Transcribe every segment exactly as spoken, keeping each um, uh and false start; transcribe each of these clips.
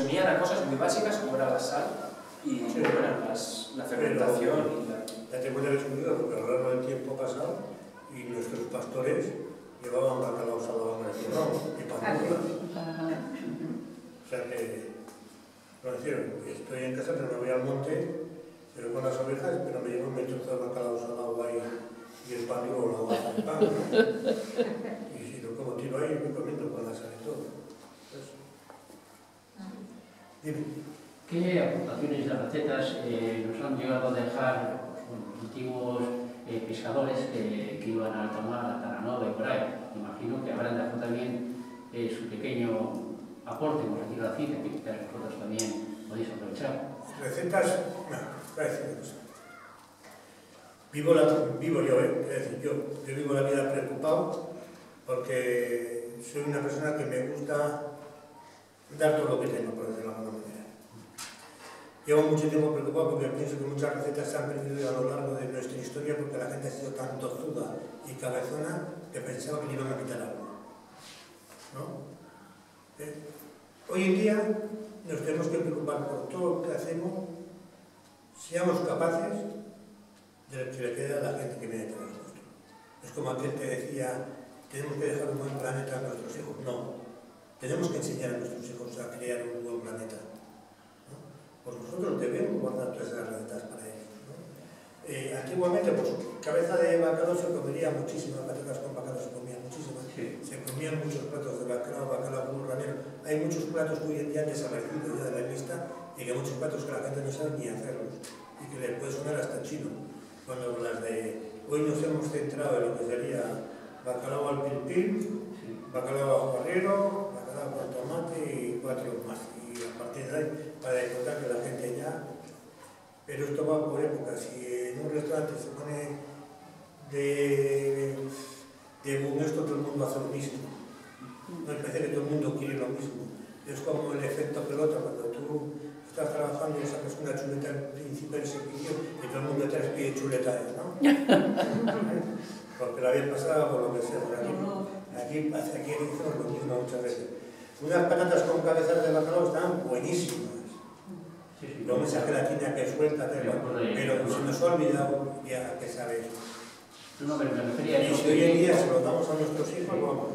resumían a cosas muy básicas como era la sal y Sí. bueno, las, la fermentación Pero, y la... ya te puedes descubrir porque a lo largo del tiempo pasado y nuestros pastores llevaban bacalao salado en el corral y pandulas. O sea que, no decir, estoy en casa pero me voy al monte, pero con las ovejas, pero me llevo un trozo de bacalao salado ahí y el pan digo, la hoja de pan, ¿no? Y si lo como tiro ahí, me comiendo con la sal y todo. Entonces, dime. ¿Qué aportaciones de recetas eh, nos han llegado a dejar bueno, los antiguos eh, pescadores que, que iban a alta mar, a Taranova y por ahí? Imagino que habrán dejado también eh, su pequeño aporte, por decirlo así, que quizás vosotros también podéis aprovechar. Recetas, no, voy a decir una cosa. Vivo, la, vivo yo, ¿eh? Es decir, yo, yo vivo la vida preocupado porque soy una persona que me gusta dar todo lo que tengo, por decirlo de alguna manera. Llevo mucho tiempo preocupado porque pienso que muchas recetas se han perdido a lo largo de nuestra historia porque la gente ha sido tan tozuda y cabezona que pensaba que le iban a quitar algo. ¿No? ¿Eh? Hoy en día nos tenemos que preocupar por todo lo que hacemos, seamos capaces de lo que le queda a la gente que viene detrás de nosotros. Es como aquel que decía, tenemos que dejar un buen planeta a nuestros hijos. No, tenemos que enseñar a nuestros hijos a crear un buen planeta. Pues nosotros debemos guardar todas esas recetas para ellos, ¿no? Eh, antiguamente, pues, cabeza de bacalao se comería muchísimas, patatas con bacalao se comían muchísimas, Sí. se comían muchos platos de bacalao, bacalao burranero. Hay muchos platos que hoy en día han desaparecido ya de la lista y que muchos platos que la gente no sabe ni hacerlos y que le puede sonar hasta chino. Cuando las de hoy nos hemos centrado en lo que sería bacalao al pil pil, sí. Bacalao al barrero, bacalao con tomate y cuatro más. Y a partir de ahí, para contar que la gente ya, pero esto va por épocas. Si en un restaurante se pone de, de boom esto, todo el mundo hace lo mismo. No me parece que todo el mundo quiere lo mismo. Es como el efecto pelota, cuando tú estás trabajando y sacas una chuleta al principio del servicio y todo el mundo te pide chuleta, ¿no? Porque la vez pasada, por lo que sea, por aquí, aquí, aquí hicimos lo mismo muchas veces. Unas patatas con cabezas de bacalao están buenísimas. Sí, sí, luego esa gelatina que suelta, pero, pero se nos ha olvidado ya que sabes. No, pero me refería a y eso. si hoy en día se lo damos a nuestros hijos, vamos.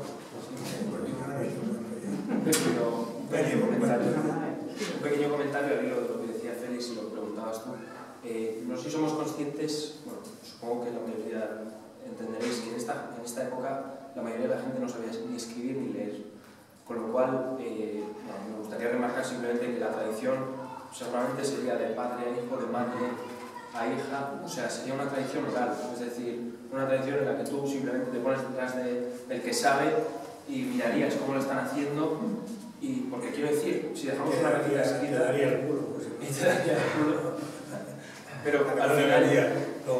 Un pequeño comentario al hilo de lo que decía Félix y lo que preguntabas tú. Eh, no sé si somos conscientes, bueno, supongo que la mayoría entenderéis que en esta, en esta época la mayoría de la gente no sabía ni escribir ni leer. Con lo cual, eh, bueno, me gustaría remarcar simplemente que la tradición seguramente sería de padre a hijo, de madre a hija, o sea, sería una tradición oral, es decir, una tradición en la que tú simplemente te pones detrás de, del que sabe y mirarías cómo lo están haciendo, y porque quiero decir, si dejamos una receta escrita... Te daría el culo, pues, y te daría el culo. Pero al final...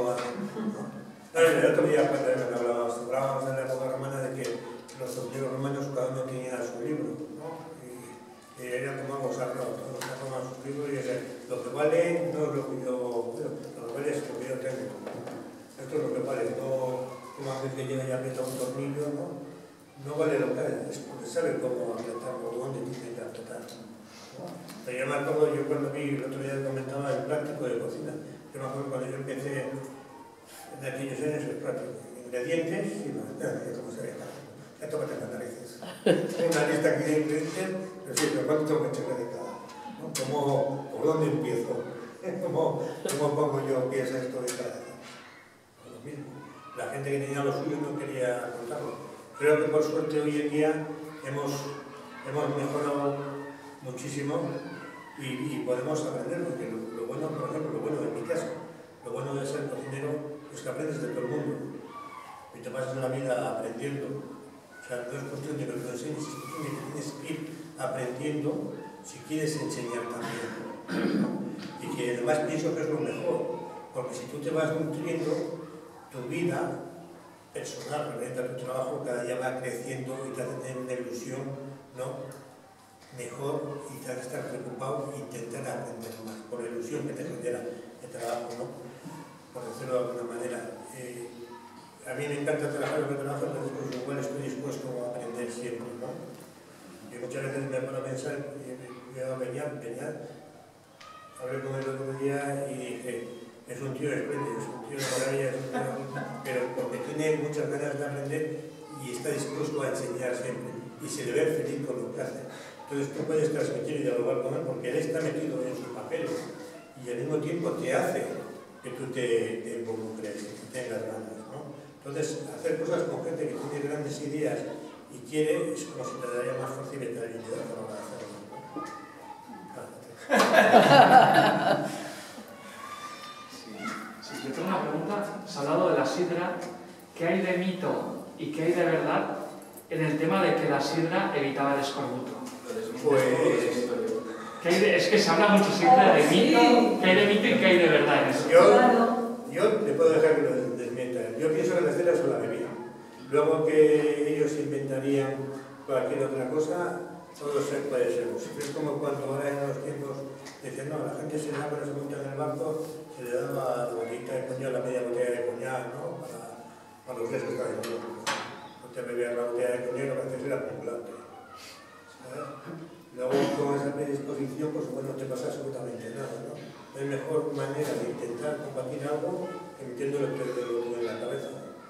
El otro día cuando hablábamos, hablábamos en la época romana de que los antiguos romanos cada uno tenía su libro, ¿no? Y, y era como algo sagrado, todos sacaban sus libros y decían, lo que vale no es lo que yo, bueno, lo que vale es lo que yo tengo. Esto es lo que vale, no como aquel que llega y aprieta un tornillo, ¿no? No vale lo que hay, es porque sabe cómo apretarlo, dónde tiene que apretar. Pero yo me acuerdo, yo cuando vi, el otro día comentaba el práctico de cocina, yo me acuerdo cuando yo empecé en aquellos años el práctico, ingredientes, y no, ¿cómo se ve? Ya tócate las narices. Tengo una lista aquí de ingredientes, pero sí, pero ¿cuánto tengo que echar de cada? ¿No? ¿Cómo, ¿Por dónde empiezo? ¿Cómo, ¿Cómo pongo yo pies a esto de cada? Lo mismo. La gente que tenía lo suyo no quería contarlo. Creo que por suerte hoy en día hemos, hemos mejorado muchísimo y, y podemos aprender, porque lo, lo bueno, por ejemplo, lo bueno en mi caso, lo bueno de ser cocinero es que aprendes de todo el mundo y te pasas la vida aprendiendo. O sea, no es cuestión de que lo enseñes, es cuestión de que tienes que ir aprendiendo si quieres enseñar también. Y que además pienso que es lo mejor, porque si tú te vas nutriendo, tu vida personal, referente a tu trabajo, cada día va creciendo y te hace tener una ilusión, ¿no? Mejor, y te hace estar preocupado e intentar aprender más, por la ilusión que te genera el trabajo, ¿no? Por decirlo de alguna manera. Eh, a mí me encanta trabajar lo que trabajo, entonces pues igual estoy dispuesto a aprender siempre, ¿no? Y muchas veces me paro a pensar, he venía Peña, Peña, hablé con él el otro día y dije, es un tío espléndido, es un tío de maravilla, es un tío, pero porque tiene muchas ganas de aprender y está dispuesto a enseñar siempre y se le ve feliz con lo que hace. Entonces tú puedes transmitir y dialogar con él porque él está metido en sus papeles y al mismo tiempo te hace que tú te, te involucres y tengas ganas, ¿no? Entonces, hacer cosas con gente que tiene grandes ideas y quiere, es como si te daría más facilidad y te da para hacerlo, ¿no? Sí. Si yo tengo una pregunta, se ha hablado de la sidra, ¿qué hay de mito y qué hay de verdad en el tema de que la sidra evitaba el escorbuto? Pues... ¿Qué hay de, es que se habla mucho siempre de mito, ¿qué hay de mito y qué hay de verdad en eso? Yo, yo te puedo dejar que lo desmienta. Yo pienso que la sidra son la bebida. Luego que ellos inventarían cualquier otra cosa, todo se puede ser posible. Es como cuando ahora en los tiempos dicen, no, la gente se da cuando se monta en el barco, se le daba la botellita de coñac, la media botella de coñac, ¿no? Para, para los frescos que hay. No te bebías la botella de coñac, lo que haces era acumularte. ¿Sabes? Luego con esa predisposición, pues bueno, no te pasa absolutamente nada, ¿no? No hay mejor manera de intentar combatir algo que metiéndolo en la cabeza.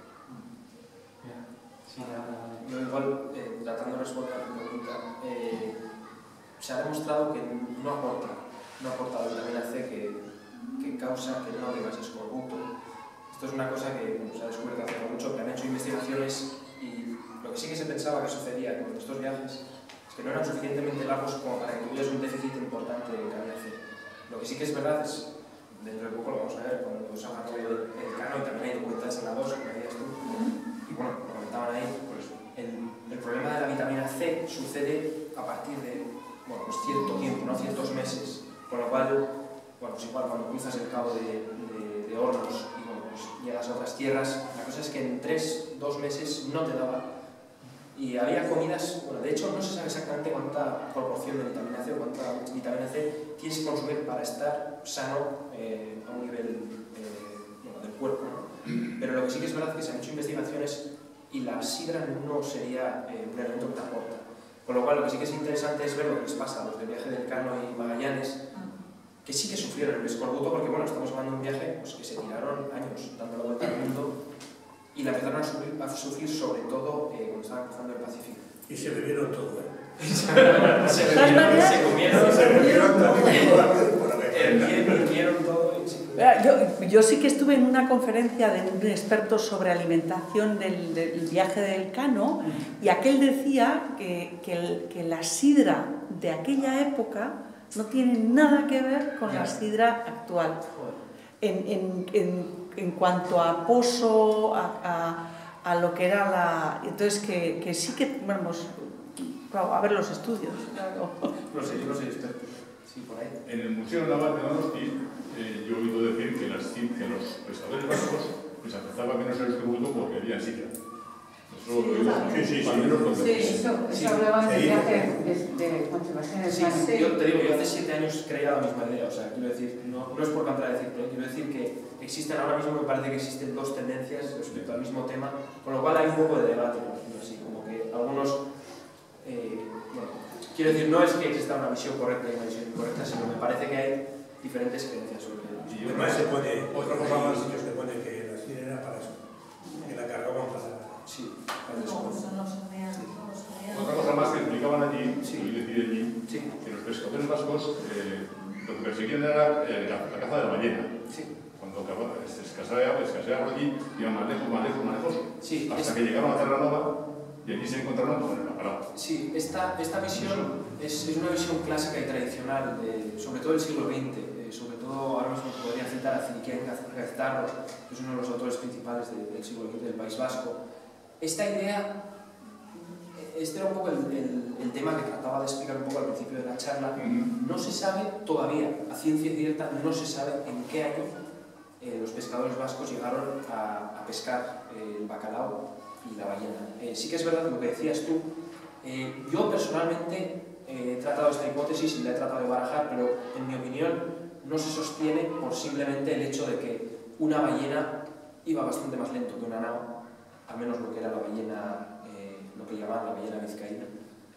Sí, yo igual, eh, tratando de responder a tu pregunta, eh, se ha demostrado que no aporta, no aporta la vitamina C que, que causa que no tengas escorbuto. Esto es una cosa que bueno, se ha descubierto hace mucho, que han hecho investigaciones y lo que sí que se pensaba que sucedía con estos viajes es que no eran suficientemente largos como para que tuvieras un déficit importante de vitamina C. Lo que sí que es verdad es, dentro de poco lo vamos a ver, cuando salga el, el Cano y también hay documentales en la dos, como decías tú, y bueno, lo comentaban ahí, pues el, el problema de la vitamina C sucede a partir de, bueno, pues cierto tiempo, ¿no? Ciertos meses, con lo cual, bueno, pues igual cuando cruzas el cabo de, de, de Hornos y bueno, pues llegas a otras tierras, la cosa es que en tres, dos meses no te daba. Y había comidas, bueno, de hecho no se sabe exactamente cuánta proporción de vitamina C o cuánta vitamina C tienes que consumir para estar sano eh, a un nivel eh, bueno, del cuerpo, ¿no? Pero lo que sí que es verdad es que se han hecho investigaciones y la sidra no sería eh, un elemento que te aporta. Con lo cual lo que sí que es interesante es ver lo que les pasa a los del viaje del Cano y Magallanes, que sí que sufrieron el escorbuto porque, bueno, estamos hablando de un viaje pues, que se tiraron años dando la vuelta al mundo y la empezaron a sufrir, a sufrir sobre todo eh, cuando estaban cruzando el Pacífico. Y se bebieron todo, ¿eh? se bebieron, se comieron, se bebieron todo, hirvieron todo. Yo, yo sí que estuve en una conferencia de un experto sobre alimentación del, del viaje del Cano y aquel decía que, que, el, que la sidra de aquella época no tiene nada que ver con la sidra actual. En, en, en, en cuanto a pozo, a, a, a lo que era la... Entonces, que, que sí que, vamos, a ver los estudios. Claro. No sé, yo no soy experto. Sí, por ahí. En el Museo Naval de Donosti, eh, yo he oído decir que, las, que los pescadores vascos les afectaba menos el escorbuto porque había sidra. Eso lo he oído. Sí, sí, sí. Sí, eso, eso hablaba del viaje de Juan Sebastián Sí, sí, yo te digo, yo hace siete años creía la misma idea, o sea, quiero decir, no, no es por contradecirte, quiero decir que existen ahora mismo, me parece que existen dos tendencias respecto al mismo tema, con lo cual hay un poco de debate, por decirlo así, como que algunos, eh, bueno, quiero decir, no es que exista una visión correcta y una visión incorrecta, sino me parece que hay diferentes creencias sobre ello. Y además se pone, otra cosa más, se pone que la sidra era para eso, que la cargaban para... Sí, para el esfuerzo. Otra cosa más que explicaban allí, Sí. y decir allí, Sí. que los pescadores vascos eh, lo que perseguían era eh, la, la caza de la ballena. Sí. Cuando acababa, se escaseaba, escaseaba allí, iban más lejos, más lejos, más lejos, Sí, hasta es... que llegaron a Terranova y allí se encontraron con el bacalao. Sí, esta, esta visión es, es una visión clásica y tradicional, de, sobre todo del siglo veinte, eh, sobre todo ahora mismo podría citar a Ciriquian Gaztarro, que es uno de los autores principales de, del siglo veinte del País Vasco. Esta idea, este era un poco el, el, el tema que trataba de explicar un poco al principio de la charla. No se sabe todavía, a ciencia cierta, no se sabe en qué año eh, los pescadores vascos llegaron a, a pescar eh, el bacalao y la ballena. Eh, sí que es verdad lo que decías tú. Eh, yo personalmente eh, he tratado esta hipótesis y la he tratado de barajar, pero en mi opinión no se sostiene por simplemente el hecho de que una ballena iba bastante más lento que una nao, al menos lo que era la ballena, eh, lo que llamaban la ballena vizcaína.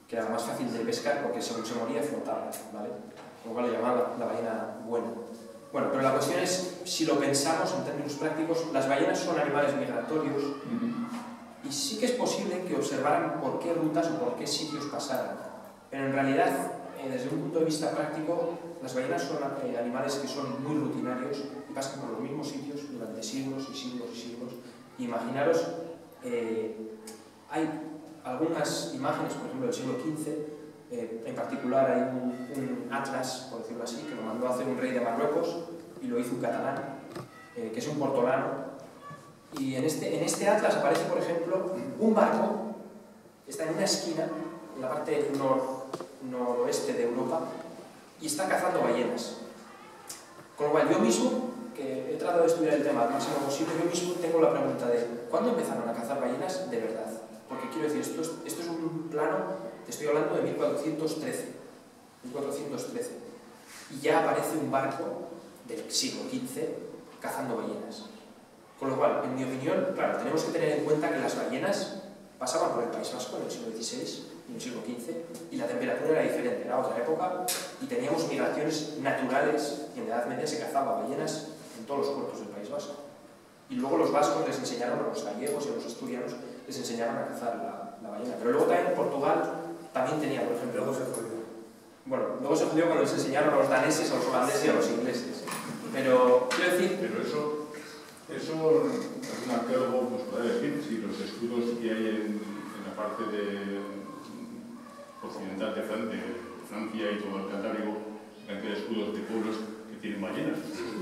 que era más fácil de pescar porque según se moría flotaba, ¿vale? Con lo cual le llamaban la, la ballena buena. Bueno, pero la cuestión es, si lo pensamos en términos prácticos, las ballenas son animales migratorios y sí que es posible que observaran por qué rutas o por qué sitios pasaran. Pero en realidad, eh, desde un punto de vista práctico, las ballenas son eh, animales que son muy rutinarios y pasan por los mismos sitios durante siglos y siglos y siglos. Y imaginaros, eh, hay algunas imágenes, por ejemplo, del siglo quince, eh, en particular hay un, un atlas, por decirlo así, que lo mandó a hacer un rey de Marruecos y lo hizo un catalán, eh, que es un portolano. Y en este, en este atlas aparece, por ejemplo, un barco, está en una esquina, en la parte nor, noroeste de Europa, y está cazando ballenas. Con lo cual yo mismo, que he tratado de estudiar el tema al máximo posible, yo mismo tengo la pregunta de ¿cuándo empezaron a cazar ballenas de verdad? Porque quiero decir, esto es, esto es un plano, te estoy hablando de mil cuatrocientos trece, mil cuatrocientos trece, y ya aparece un barco del siglo quince cazando ballenas. Con lo cual, en mi opinión, claro, tenemos que tener en cuenta que las ballenas pasaban por el País Vasco en el siglo dieciséis y en el siglo quince, y la temperatura era diferente, era otra época, y teníamos migraciones naturales, y en la Edad Media se cazaba ballenas en todos los puertos del País Vasco. Y luego los vascos les enseñaron, a los gallegos y a los asturianos, les enseñaron a cazar la, la ballena. Pero luego también Portugal también tenía, por ejemplo... Luego se jodió. Bueno, luego se jodió cuando les enseñaron a los daneses, a los holandeses y a los ingleses. Pero, quiero decir... Pero eso, eso algún arqueólogo nos puede decir si los escudos que hay en, en la parte de, occidental de Francia, Francia y todo el Cantábrico, cantidad de escudos de pueblos que tienen ballenas.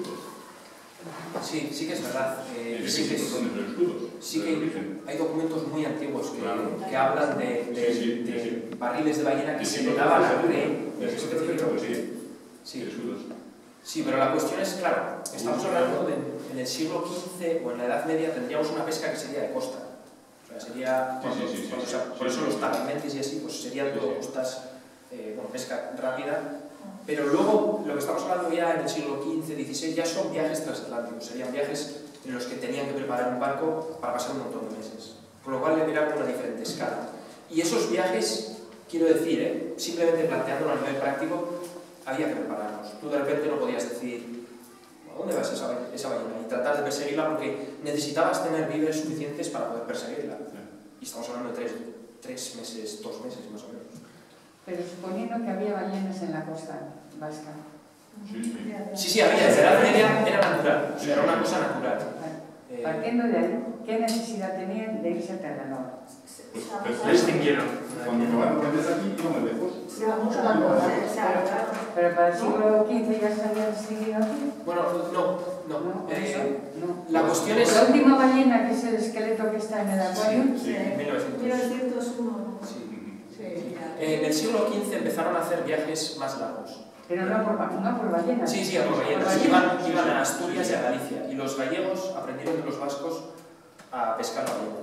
Sí, sí que es verdad. Eh, ¿De sí qué que tipo son esos escudos? Sí que hay documentos muy antiguos que, Claro. que hablan de, de, Sí, sí, de sí. barriles de ballena que Sí, se sí, le daban sí, al sí. rey. Sí, sí, sí. Sí. Escudos. Sí, pero la cuestión es, claro, estamos hablando de en el siglo quince o en la Edad Media tendríamos una pesca que sería de costa. O sea, sería, Sí, cuando, sí, sí, cuando, sí, o sea, sí, por sí, eso sí, los sí. talamentes y así, pues serían Sí, todo sí. costas, eh, bueno, pesca rápida. Pero luego, lo que estamos hablando ya en el siglo quince, dieciséis, ya son viajes transatlánticos, serían viajes en los que tenían que preparar un barco para pasar un montón de meses. Con lo cual era una diferente escala. Y esos viajes, quiero decir, ¿eh? simplemente planteándolo a nivel práctico, había que prepararlos. Tú de repente no podías decir, ¿a dónde vas esa, esa ballena? Y tratar de perseguirla porque necesitabas tener víveres suficientes para poder perseguirla. Y estamos hablando de tres, tres meses, dos meses más o menos. Pero suponiendo que había ballenas en la costa vasca. Sí, sí. Sí, sí, había, desde la Edad Media era natural, o sea, era una cosa natural. Eh, Partiendo de ahí, ¿qué necesidad tenían de irse a Terranova? Pues, La extinguieron. cuando acabaron con desde aquí, íbamos lejos. Vamos a la costa, o sea, Pero para el siglo quince ya se había extinguido aquí. Bueno, no, no. No, Eh, no. la cuestión es... La última ballena, que es el esqueleto que está en el acuario, Sí, en mil novecientos. mil novecientos uno. Sí. Sí, ya. En el siglo quince empezaron a hacer viajes más largos. pero no por, no por ballenas. Sí, sí, a por ballenas. Por Iban, iban a Asturias y a Galicia. Y los gallegos aprendieron de los vascos a pescar la ballena.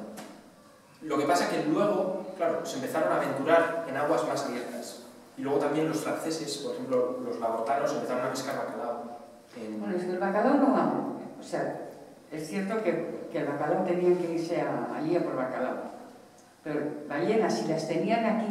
Lo que pasa que luego, claro, se empezaron a aventurar en aguas más abiertas. Y luego también los franceses, por ejemplo, los labortanos, empezaron a pescar bacalao. En... Bueno, es que el bacalao no va. O sea, es cierto que, que el bacalao tenía que irse a, allí a por bacalao. Pero ballenas, si las tenían aquí,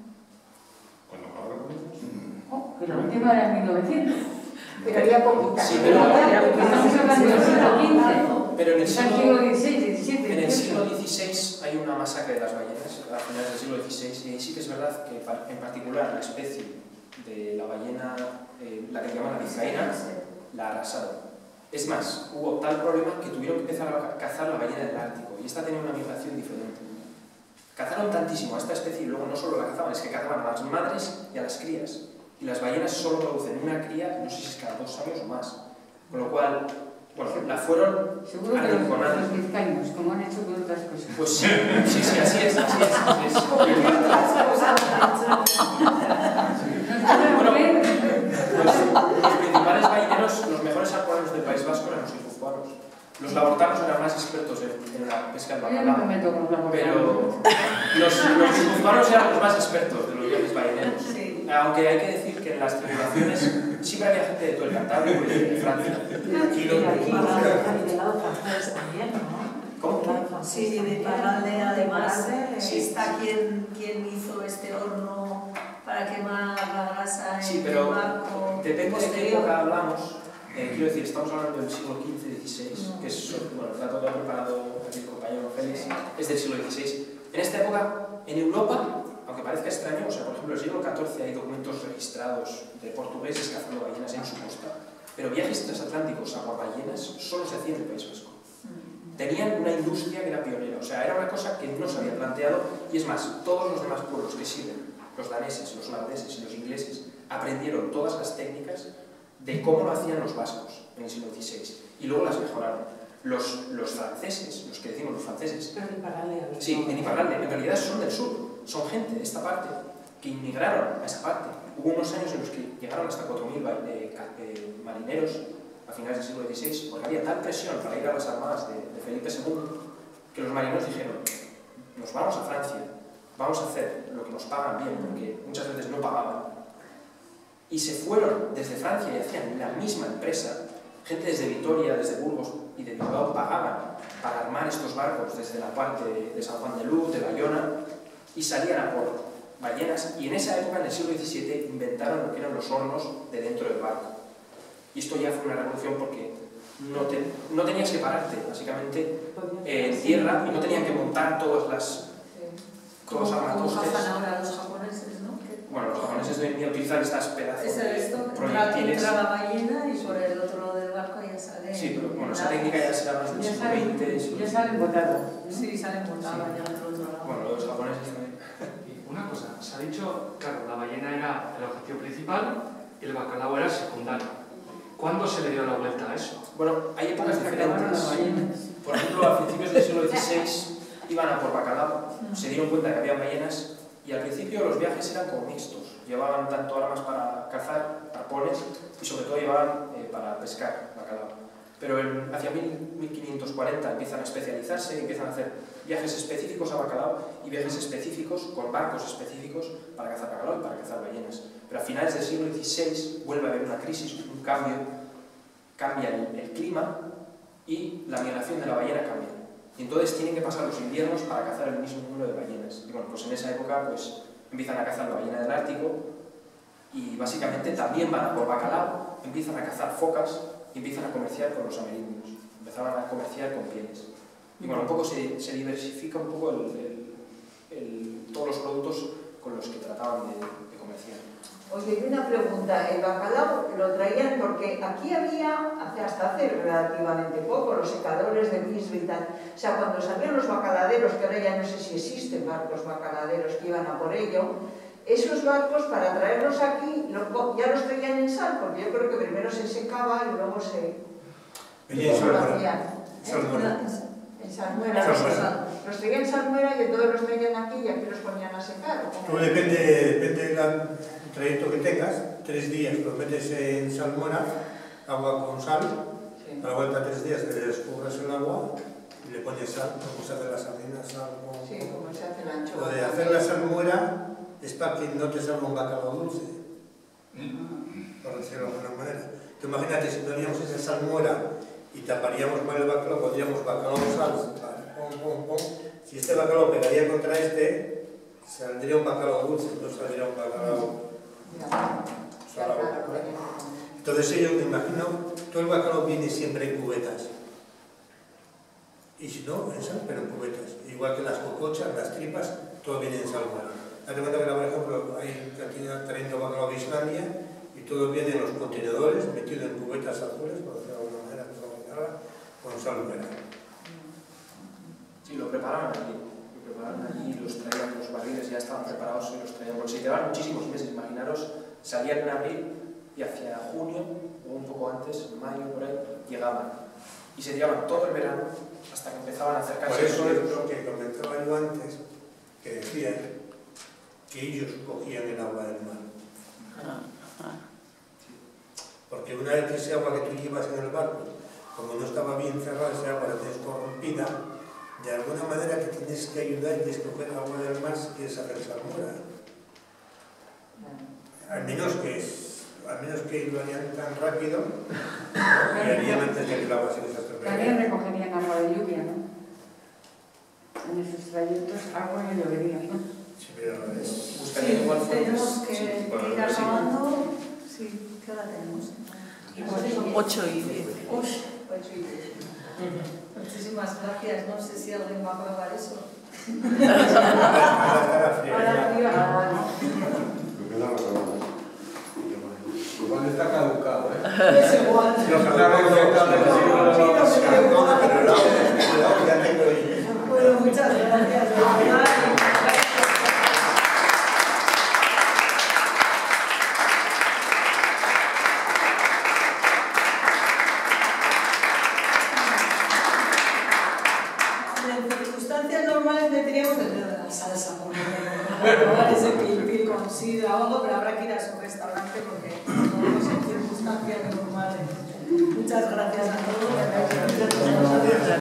Cuando acabaron con ellos. oh, que la última era en mil novecientos. Pero había poquitas. Sí, pero- Estamos hablando del siglo quince. Pero en el Está el siglo... siglo dieciséis, diecisiete, En el siglo dieciocho. dieciséis hay una masacre de las ballenas, a finales del siglo dieciséis, y ahí sí que es verdad que en particular la especie de la ballena, eh, la que llaman la vizcaína, la arrasaron. Es más, hubo tal problema que tuvieron que empezar a cazar la ballena del Ártico, y esta tenía una migración diferente. Cazaron tantísimo a esta especie y luego no solo la cazaban, es que cazaban a las madres y a las crías. Y las ballenas solo producen una cría, no sé si es cada dos años o más. Con lo cual, bueno, la fueron Seguro que los, arrinconando. los vizcaínos, como han hecho con otras cosas. Pues sí, sí, sí, así es, así es. Así es. Bueno, pues, los principales balleneros, los mejores arponeros del País Vasco eran los guipuzcoanos. Los labortanos eran más expertos en, en la pesca del Yo no me bacalao, meto con los labortanos. pero los, los guipuzcoanos eran los más expertos de los viajes balleneros. Sí. Aunque hay que decir que en las tripulaciones siempre había gente de todo el Cantábrico y de Francia. Y los- del lado francés también, ¿no? ¿Cómo? Sí, de Parralde, además, Sí. está quien, quien hizo este horno para quemar la grasa en Sí, pero el barco depende de qué posterior. época hablamos. Eh, quiero decir, estamos hablando del siglo quince dieciséis, No. que es, bueno, el dato que ha preparado aquí el compañero Félix, es del siglo dieciséis. En esta época, en Europa, aunque parezca extraño, o sea, por ejemplo, en el siglo catorce hay documentos registrados de portugueses cazando ballenas en su costa, pero viajes transatlánticos a ballenas solo se hacían en el País Vasco. Tenían una industria que era pionera, o sea, era una cosa que no se había planteado, y es más, todos los demás pueblos que siguen, los daneses, los holandeses y los ingleses, aprendieron todas las técnicas de cómo lo hacían los vascos en el siglo dieciséis, y luego las mejoraron. Los, los franceses, los que decimos los franceses, Pero en paralelo. sí, en Iparralde, en realidad son del sur, son gente de esta parte, que inmigraron a esa parte. Hubo unos años en los que llegaron hasta cuatro mil eh, eh, marineros a finales del siglo dieciséis, porque había tal presión para ir a las armadas de, de Felipe segundo, que los marineros dijeron, nos vamos a Francia, vamos a hacer lo que nos pagan bien, porque muchas veces no pagaban. Y se fueron desde Francia y hacían la misma empresa. Gente desde Vitoria, desde Burgos y de Bilbao pagaban para armar estos barcos desde la parte de San Juan de Luz, de Bayona, y salían a por ballenas. Y en esa época, en el siglo diecisiete, inventaron lo que eran los hornos de dentro del barco. Y esto ya fue una revolución porque no, te, no tenías que pararte, básicamente, eh, en tierra, y no tenían que montar todas las... todos los Como armatostes. cazan ahora los japoneses, ¿no? Que Bueno, los japoneses de hoy en día utilizan estas pedazos es de esto, entra, proyectiles. entra la ballena y por el otro lado del barco ya sale... Sí, pero bueno, esa técnica ya será más del Ya siglo salen, veinte. siglo ya salen botadas. Sí, salen montadas ya del otro lado. Bueno, los japoneses también. Y una cosa, se ha dicho, claro, la ballena era el objetivo principal y el bacalao era secundario. ¿Cuándo se le dio la vuelta a eso? Bueno, hay épocas Hasta que acabaron las diferentes. ballenas. Por ejemplo, a principios del siglo dieciséis iban a por bacalao, se dieron cuenta que había ballenas y al principio los viajes eran como mixtos. Llevaban tanto armas para cazar, arpones, y sobre todo llevaban eh, para pescar bacalao. Pero en, hacia mil quinientos cuarenta empiezan a especializarse, empiezan a hacer viajes específicos a bacalao y viajes específicos con barcos específicos para cazar bacalao y para cazar ballenas. Pero a finales del siglo dieciséis vuelve a haber una crisis, un cambio, cambia el, el clima y la migración de la ballena cambia. Y entonces tienen que pasar los inviernos para cazar el mismo número de ballenas. Y bueno, pues en esa época pues, empiezan a cazar la ballena del Ártico y básicamente también van a por bacalao, empiezan a cazar focas y empiezan a comerciar con los amerindios. Empezaban a comerciar con pieles. Y bueno, un poco se, se diversifica un poco el, el, el, todos los productos con los que trataban de, de comerciar. Oye, y una pregunta, el bacalao lo traían porque aquí había, hasta hace relativamente poco, los secadores de Bisbee y tal. O sea, cuando salían los bacaladeros, que ahora ya no sé si existen barcos bacaladeros que iban a por ello, esos barcos para traerlos aquí lo, ya los traían en sal, porque yo creo que primero se secaba y luego se... Venía en luego lo salmuera. hacían. Salmuera. En salmuera. Los, Salmuera. los traían en salmuera y entonces los traían aquí y aquí los ponían a secar. ¿o cómo? Tú depende, depende del trayecto que tengas, tres días lo metes en salmuera, agua con sal, a la vuelta de tres días le descubres el agua y le pones sal, como se hace la sardina, sal con... Sí, como se hace la anchoa. Lo de hacer la salmuera es para que no te salga un bacalao dulce, por decirlo de alguna manera. Tú imagínate si poníamos esa salmuera y taparíamos mal el bacalao, pondríamos bacalao sal, pom, pom, pom. Si este bacalao pegaría contra este, saldría un bacalao dulce, no saldría un bacalao salado. Entonces yo me imagino, todo el bacalao viene siempre en cubetas. Y si no, en sal, pero en cubetas. Igual que las cocochas, las tripas, todo viene en salmuera. Date cuenta que, por ejemplo, hay cantidad trayendo bacalao de Islandia y todo viene en los contenedores, metido en cubetas azules, por decirlo de alguna manera, con salmuera. Sí, lo preparaban allí. Lo preparaban allí, los traían, los barriles ya estaban preparados y los traían. Porque se llevaban muchísimos meses, imaginaros, salían en abril y hacia junio, o un poco antes, en mayo, por ahí, llegaban. Y se llevaban todo el verano hasta que empezaban a acercarse. Por eso es lo que comentaba yo antes, que decía que ellos cogían el agua del mar. Porque una vez que ese agua que tú llevas en el barco, como no estaba bien cerrada, ese agua la tienes corrompida, de alguna manera te tienes que ayudar y tienes que coger agua del mar si quieres hacer salmuera. Al menos que, al menos que lo harían tan rápido, lo harían antes de que el agua se desastropeara. También recogerían agua de lluvia, ¿no? En esos trayectos agua y llovería, ¿no? Sí, pero es... Buscaré Sí, igual fuentes. tenemos que Sí, bueno, ir pero sí. acabando. Sí, ¿qué hora tenemos? ocho y diez. Ocho y diez. Muchísimas gracias. No sé si alguien va a probar eso. Ahora frío, Igual está caducado, ¿eh? es igual. Bueno, muchas gracias. En circunstancias normales tendríamos el dedo de la salsa, por probar ese pil-pil con sidra o algo, pero habrá que ir a su restaurante porque no podemos en circunstancias normales. Muchas gracias a todos.